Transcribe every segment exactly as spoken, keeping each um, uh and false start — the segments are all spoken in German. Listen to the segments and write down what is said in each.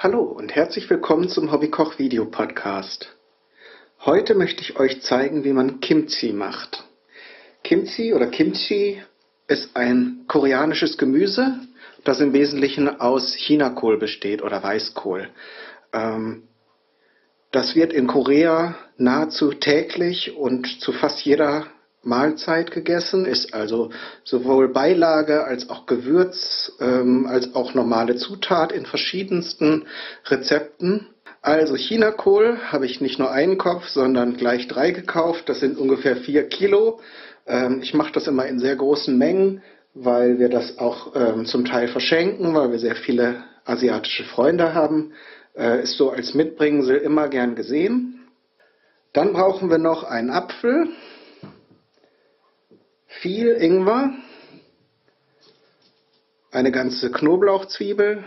Hallo und herzlich willkommen zum Hobbykoch-Video-Podcast. Heute möchte ich euch zeigen, wie man Kimchi macht. Kimchi oder Kimchi ist ein koreanisches Gemüse, das im Wesentlichen aus Chinakohl besteht oder Weißkohl. Ähm, das wird in Korea nahezu täglich und zu fast jeder Mahlzeit gegessen, ist also sowohl Beilage als auch Gewürz, ähm, als auch normale Zutat in verschiedensten Rezepten. Also Chinakohl habe ich nicht nur einen Kopf, sondern gleich drei gekauft. Das sind ungefähr vier Kilo. Ähm, ich mache das immer in sehr großen Mengen, weil wir das auch ähm, zum Teil verschenken, weil wir sehr viele asiatische Freunde haben. Äh, ist so als Mitbringsel immer gern gesehen. Dann brauchen wir noch einen Apfel, viel Ingwer, eine ganze Knoblauchzwiebel,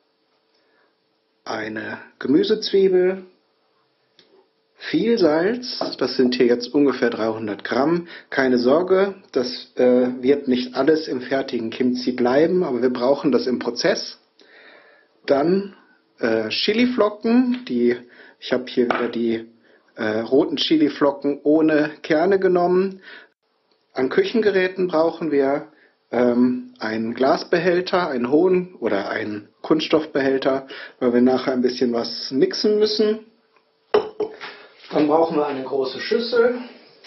eine Gemüsezwiebel, viel Salz, das sind hier jetzt ungefähr dreihundert Gramm. Keine Sorge, das äh, wird nicht alles im fertigen Kimchi bleiben, aber wir brauchen das im Prozess. Dann äh, Chiliflocken, die, ich habe hier wieder die äh, roten Chiliflocken ohne Kerne genommen. An Küchengeräten brauchen wir ähm, einen Glasbehälter, einen hohen oder einen Kunststoffbehälter, weil wir nachher ein bisschen was mixen müssen. Dann brauchen wir eine große Schüssel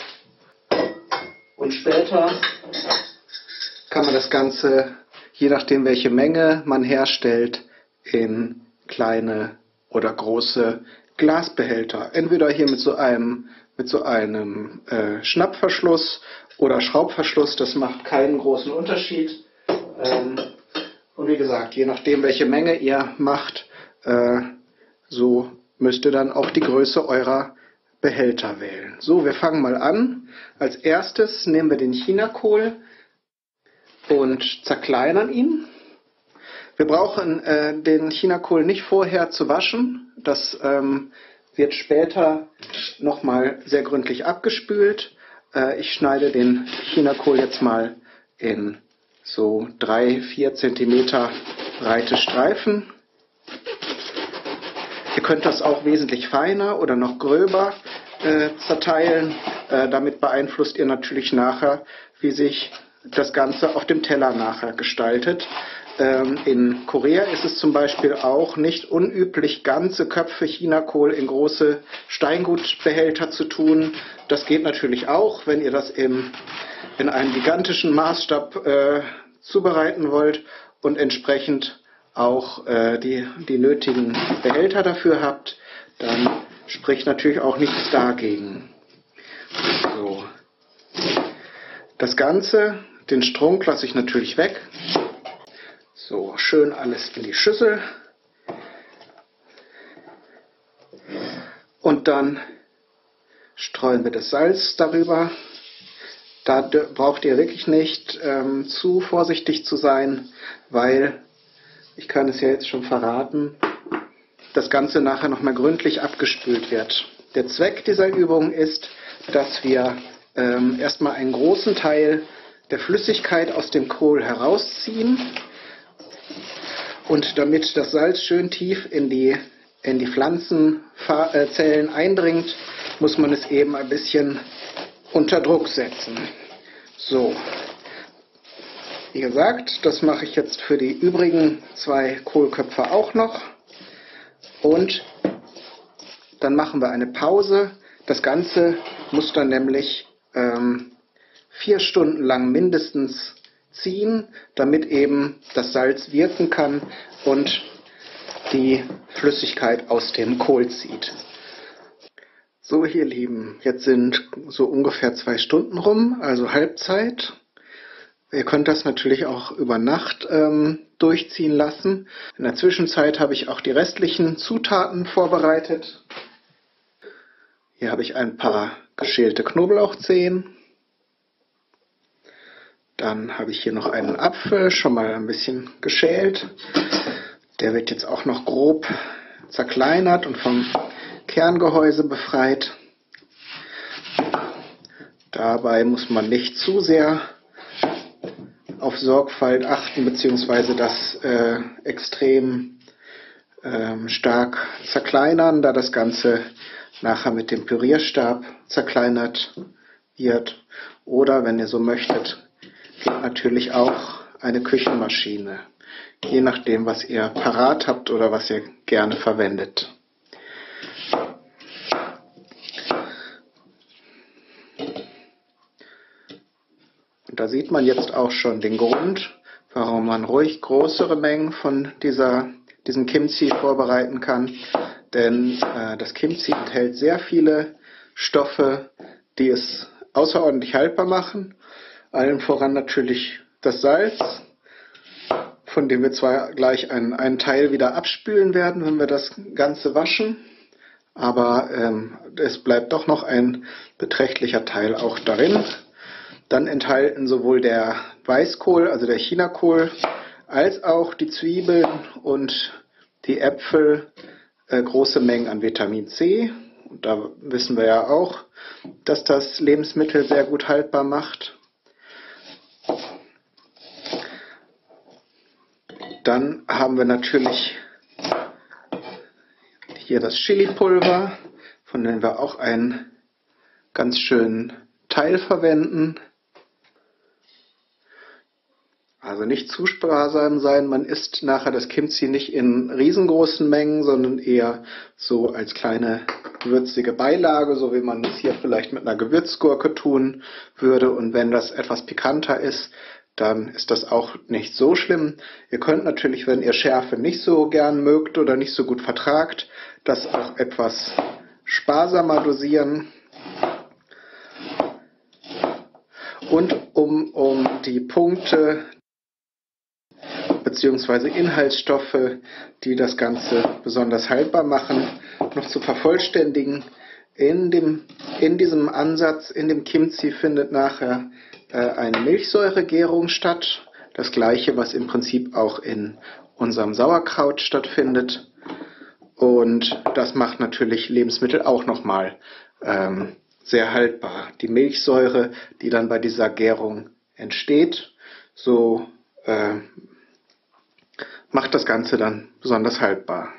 und später kann man das Ganze, je nachdem welche Menge man herstellt, in kleine oder große Glasbehälter. Entweder hier mit so einem, mit so einem äh, Schnappverschluss oder Schraubverschluss, das macht keinen großen Unterschied. Ähm, und wie gesagt, je nachdem welche Menge ihr macht, äh, so müsst ihr dann auch die Größe eurer Behälter wählen. So, wir fangen mal an. Als erstes nehmen wir den Chinakohl und zerkleinern ihn. Wir brauchen äh, den Chinakohl nicht vorher zu waschen. Das ähm, wird später nochmal sehr gründlich abgespült. Äh, ich schneide den Chinakohl jetzt mal in so drei, vier Zentimeter breite Streifen. Ihr könnt das auch wesentlich feiner oder noch gröber äh, zerteilen. Äh, damit beeinflusst ihr natürlich nachher, wie sich das Ganze auf dem Teller nachher gestaltet. Ähm, in Korea ist es zum Beispiel auch nicht unüblich, ganze Köpfe Chinakohl in große Steingutbehälter zu tun. Das geht natürlich auch, wenn ihr das im, in einem gigantischen Maßstab äh, zubereiten wollt und entsprechend auch äh, die, die nötigen Behälter dafür habt, dann spricht natürlich auch nichts dagegen. So. Das Ganze, den Strunk lasse ich natürlich weg. So, schön alles in die Schüssel. Und dann streuen wir das Salz darüber. Da braucht ihr wirklich nicht ähm, zu vorsichtig zu sein, weil, ich kann es ja jetzt schon verraten, das Ganze nachher nochmal gründlich abgespült wird. Der Zweck dieser Übung ist, dass wir ähm, erstmal einen großen Teil der Flüssigkeit aus dem Kohl herausziehen. Und damit das Salz schön tief in die, in die Pflanzenzellen eindringt, muss man es eben ein bisschen unter Druck setzen. So, wie gesagt, das mache ich jetzt für die übrigen zwei Kohlköpfe auch noch. Und dann machen wir eine Pause. Das Ganze muss dann nämlich ähm, vier Stunden lang mindestens ziehen, damit eben das Salz wirken kann und die Flüssigkeit aus dem Kohl zieht. So, ihr Lieben, jetzt sind so ungefähr zwei Stunden rum, also Halbzeit. Ihr könnt das natürlich auch über Nacht ähm, durchziehen lassen. In der Zwischenzeit habe ich auch die restlichen Zutaten vorbereitet. Hier habe ich ein paar geschälte Knoblauchzehen. Dann habe ich hier noch einen Apfel, schon mal ein bisschen geschält. Der wird jetzt auch noch grob zerkleinert und vom Kerngehäuse befreit. Dabei muss man nicht zu sehr auf Sorgfalt achten, beziehungsweise das äh, extrem ähm, stark zerkleinern, da das Ganze nachher mit dem Pürierstab zerkleinert wird. Oder wenn ihr so möchtet, geht natürlich auch eine Küchenmaschine, je nachdem, was ihr parat habt oder was ihr gerne verwendet. Und da sieht man jetzt auch schon den Grund, warum man ruhig größere Mengen von dieser, diesem Kimchi vorbereiten kann. Denn äh, das Kimchi enthält sehr viele Stoffe, die es außerordentlich haltbar machen. Allen voran natürlich das Salz, von dem wir zwar gleich einen, einen Teil wieder abspülen werden, wenn wir das Ganze waschen. Aber ähm, es bleibt doch noch ein beträchtlicher Teil auch darin. Dann enthalten sowohl der Weißkohl, also der Chinakohl, als auch die Zwiebeln und die Äpfel äh, große Mengen an Vitamin C. Und da wissen wir ja auch, dass das Lebensmittel sehr gut haltbar macht. Dann haben wir natürlich hier das Chili-Pulver, von dem wir auch einen ganz schönen Teil verwenden. Also nicht zu sparsam sein, man isst nachher das Kimchi nicht in riesengroßen Mengen, sondern eher so als kleine würzige Beilage, so wie man es hier vielleicht mit einer Gewürzgurke tun würde. Und wenn das etwas pikanter ist, dann ist das auch nicht so schlimm. Ihr könnt natürlich, wenn ihr Schärfe nicht so gern mögt oder nicht so gut vertragt, das auch etwas sparsamer dosieren. Und um, um die Punkte beziehungsweise Inhaltsstoffe, die das Ganze besonders haltbar machen, noch zu vervollständigen. In, dem, in diesem Ansatz, in dem Kimchi findet nachher äh, eine Milchsäuregärung statt. Das gleiche, was im Prinzip auch in unserem Sauerkraut stattfindet. Und das macht natürlich Lebensmittel auch nochmal ähm, sehr haltbar. Die Milchsäure, die dann bei dieser Gärung entsteht, so äh, macht das Ganze dann besonders haltbar.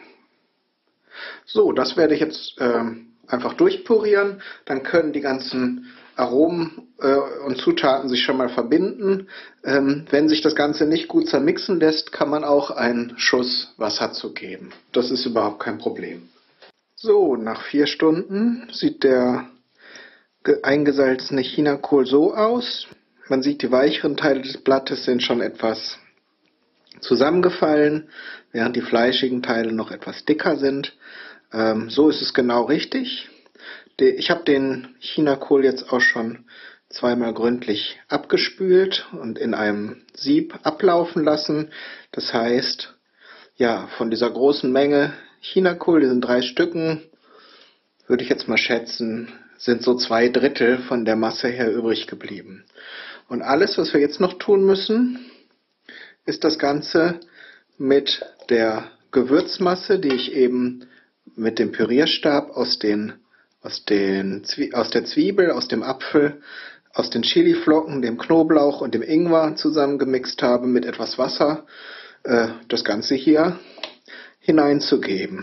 So, das werde ich jetzt äh, einfach durchpurieren. Dann können die ganzen Aromen äh, und Zutaten sich schon mal verbinden. Ähm, wenn sich das Ganze nicht gut zermixen lässt, kann man auch einen Schuss Wasser zugeben. Das ist überhaupt kein Problem. So, nach vier Stunden sieht der eingesalzene Chinakohl so aus. Man sieht, die weicheren Teile des Blattes sind schon etwas zusammengefallen, während die fleischigen Teile noch etwas dicker sind. Ähm, so ist es genau richtig. De, ich habe den Chinakohl jetzt auch schon zweimal gründlich abgespült und in einem Sieb ablaufen lassen. Das heißt, ja, von dieser großen Menge Chinakohl, diesen drei Stücken, würde ich jetzt mal schätzen, sind so zwei Drittel von der Masse her übrig geblieben. Und alles, was wir jetzt noch tun müssen, ist das Ganze mit der Gewürzmasse, die ich eben mit dem Pürierstab aus, den, aus, den, aus der Zwiebel, aus dem Apfel, aus den Chiliflocken, dem Knoblauch und dem Ingwer zusammengemixt habe, mit etwas Wasser, äh, das Ganze hier hineinzugeben.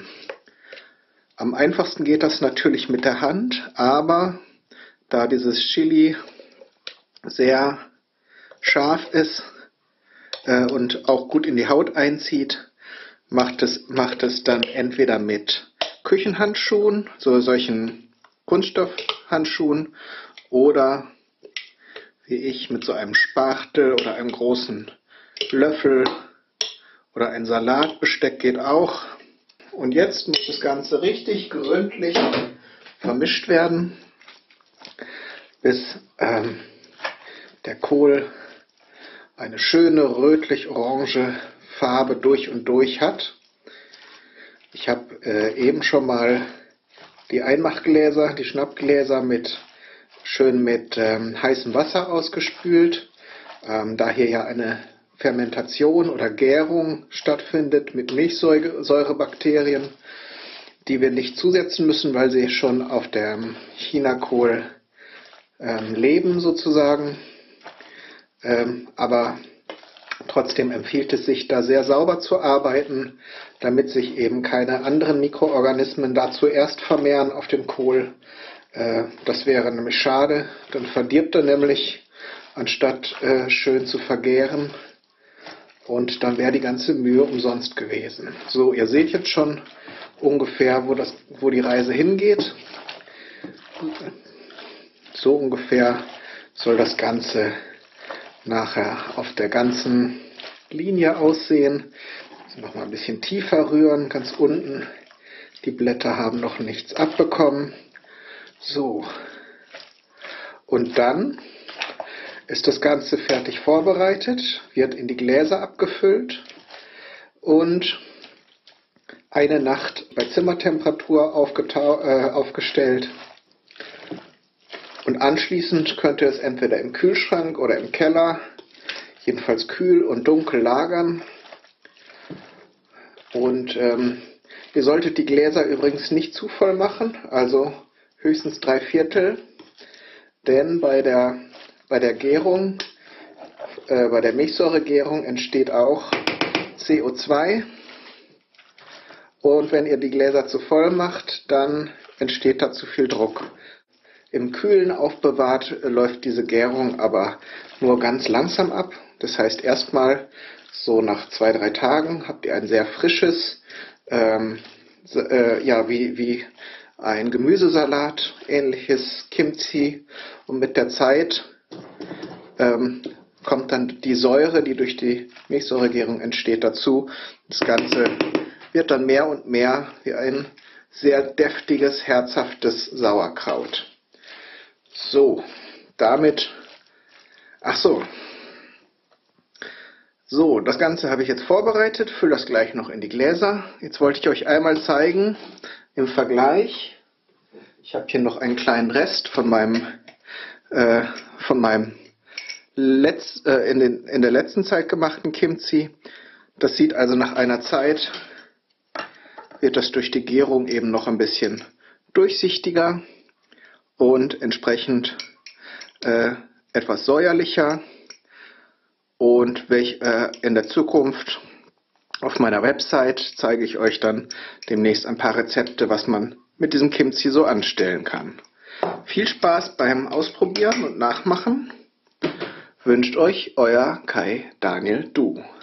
Am einfachsten geht das natürlich mit der Hand, aber da dieses Chili sehr scharf ist, und auch gut in die Haut einzieht, macht es, macht es dann entweder mit Küchenhandschuhen, so solchen Kunststoffhandschuhen, oder wie ich mit so einem Spachtel oder einem großen Löffel oder ein Salatbesteck geht auch. Und jetzt muss das Ganze richtig gründlich vermischt werden, bis ähm, der Kohl eine schöne rötlich-orange Farbe durch und durch hat. Ich habe äh, eben schon mal die Einmachgläser, die Schnappgläser mit schön mit ähm, heißem Wasser ausgespült. Ähm, da hier ja eine Fermentation oder Gärung stattfindet mit Milchsäurebakterien, die wir nicht zusetzen müssen, weil sie schon auf dem Chinakohl ähm, leben sozusagen. Ähm, aber Trotzdem empfiehlt es sich, da sehr sauber zu arbeiten, damit sich eben keine anderen Mikroorganismen da zuerst vermehren auf dem Kohl. Äh, das wäre nämlich schade, dann verdirbt er nämlich, anstatt äh, schön zu vergären. Und dann wäre die ganze Mühe umsonst gewesen. So, ihr seht jetzt schon ungefähr, wo, das, wo die Reise hingeht. So ungefähr soll das Ganze nachher auf der ganzen Linie aussehen. Also noch mal ein bisschen tiefer rühren, ganz unten. Die Blätter haben noch nichts abbekommen. So. Und dann ist das Ganze fertig vorbereitet, wird in die Gläser abgefüllt und eine Nacht bei Zimmertemperatur äh, aufgestellt. Und anschließend könnt ihr es entweder im Kühlschrank oder im Keller, jedenfalls kühl und dunkel lagern. Und ähm, ihr solltet die Gläser übrigens nicht zu voll machen, also höchstens drei Viertel, denn bei der, bei der Gärung, äh, bei der Milchsäuregärung entsteht auch C O zwei. Und wenn ihr die Gläser zu voll macht, dann entsteht da zu viel Druck. Im Kühlen aufbewahrt läuft diese Gärung aber nur ganz langsam ab. Das heißt, erstmal so nach zwei, drei Tagen habt ihr ein sehr frisches, ähm, äh, ja, wie, wie ein Gemüsesalat, ähnliches Kimchi. Und mit der Zeit ähm, kommt dann die Säure, die durch die Milchsäuregärung entsteht, dazu. Das Ganze wird dann mehr und mehr wie ein sehr deftiges, herzhaftes Sauerkraut. So, damit, ach so, so, das Ganze habe ich jetzt vorbereitet, fülle das gleich noch in die Gläser. Jetzt wollte ich euch einmal zeigen, im Vergleich, ich habe hier noch einen kleinen Rest von meinem, äh, von meinem Letz, äh, in, den, in der letzten Zeit gemachten Kimchi. Das sieht also nach einer Zeit, wird das durch die Gärung eben noch ein bisschen durchsichtiger und entsprechend äh, etwas säuerlicher. Und welch, äh, in der Zukunft auf meiner Website zeige ich euch dann demnächst ein paar Rezepte, was man mit diesem Kimchi so anstellen kann. Viel Spaß beim Ausprobieren und Nachmachen wünscht euch euer Kai Daniel Du.